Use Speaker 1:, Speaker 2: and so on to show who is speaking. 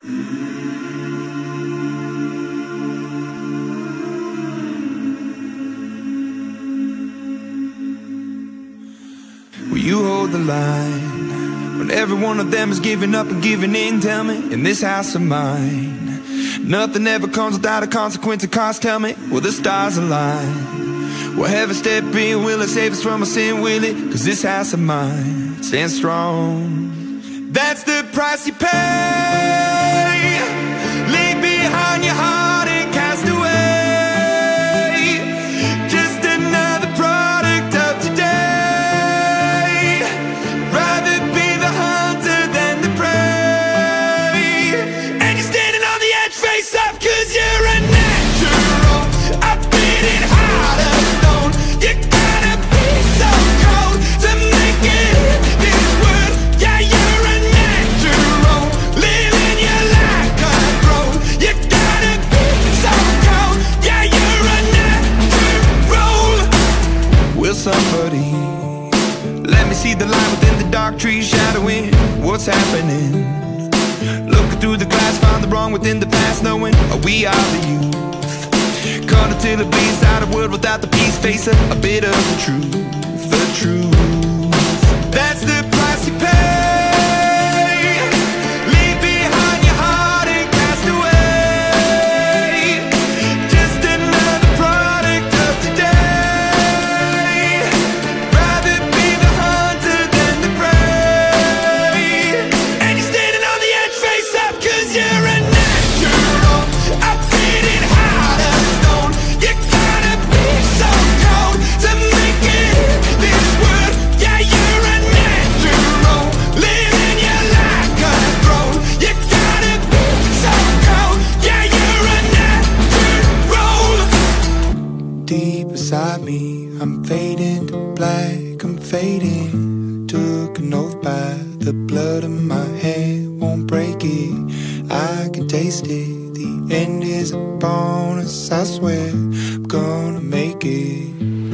Speaker 1: Will you hold the line when every one of them is giving up and giving in? Tell me, in this house of mine, nothing ever comes without a consequence of cost. Tell me, will the stars align? Will heaven step in? Will it save us from our sin? Will it? Cause this house of mine stands strong. That's the price you pay. Leave behind your heart and cast away. Just another product of today. Rather be the hunter than the prey. And you're standing on the edge, face up, cause you're a natural. A beating heart of stone. You gotta be so cold to make it in this world. Yeah, you're a natural, living your life control. You gotta be so cold. Yeah, you're a natural. Will somebody let me see the light within the dark trees shadowing what's happening? Looking through the glass, find the wrong within the past, knowing we are the youth. Caught until it bleeds out a world without the peace, face a bit of the truth, the truth. That's the price you pay. Leave behind your heart and cast away. Just another product of today. Rather be the hunter than the prey. And you're standing on the edge, face up, cause you're a natural. A beating heart of stone. You gotta be so cold to make it in this world. Yeah, you're a natural, living your life control. You gotta be so cold. Yeah, you're a natural. Deep beside me, I'm fading to black, I'm fading. Took an oath by the blood in my hand, won't break it. I can taste it. The end is a bonus, I swear I'm gonna make it.